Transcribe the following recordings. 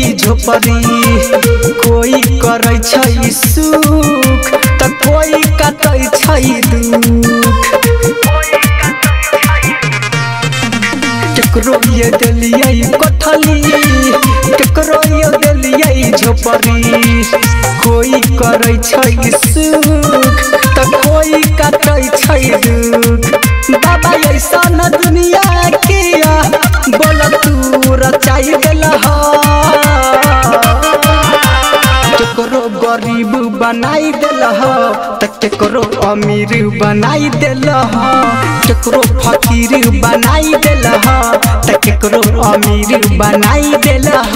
झोपड़ी कोई करे छै सुख त कोई काटै छै दुख केकरो ये देलियै कोठली केकरो ये देलियै झोपड़ी कोई करे छै सुख त कोई काटै छै दुख बाबा ऐसा न दुनिया किया बोल तू रचाई देलह केकरो गरीब बनाई देलह त केकरो अमीर बनाई देलह केकरो फकीर बनाई देलह त केकरो अमीर बनाई देलह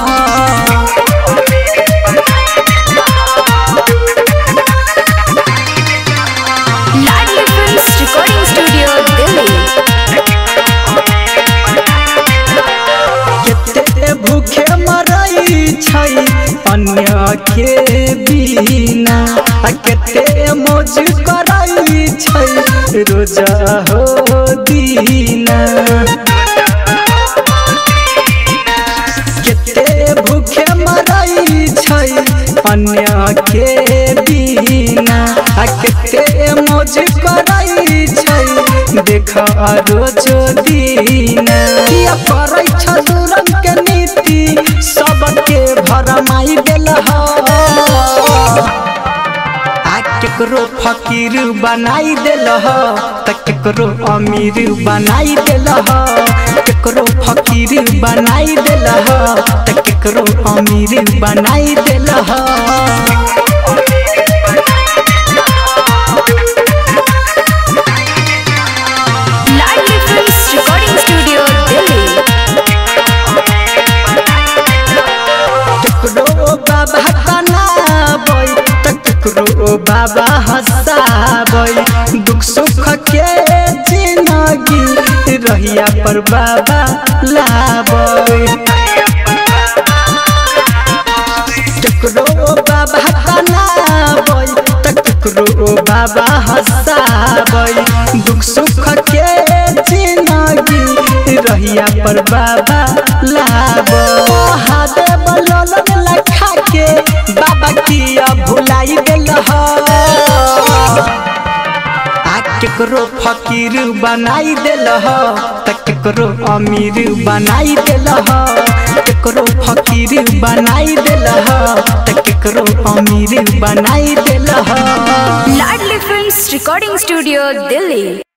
रिकॉर्डिंग स्टूडियो दिल्ली। केते भूखे मरई छै अन्य के बिना केते मौज करई छै रोज हो दीना केते भूखे मरई छै अन्य के बिना केते मौज करई छै देखा रोज दीना किया करै छ रंग के नीति सबके भरमाई देलह केकरो फकीर बनाई देलह त केकरो अमीर बनाई देलह केकरो फकीर बनाई देलह त केकरो अमीर बनाई देलह रिकॉर्डिंग स्टूडियो दिल्ली। केकरो बाबा तनाबै त केकरो बाबा हंसाबै दुख सुख के जिंदगी रहिया पर बाबा लाबै केकरो बाबा तनाबै त केकरो बाबा हंसाबै दुख सुख के जिंदगी रहिया पर बाबा लाबो महादेव लोलन लखा के बाबा किया भुलाई देलह केकरो फकीर बनाई देलह त केकरो अमीर बनाई देलह केकरो फकीर बनाई देलह त केकरो अमीर बनाई देलह Ladli films recording studio Delhi.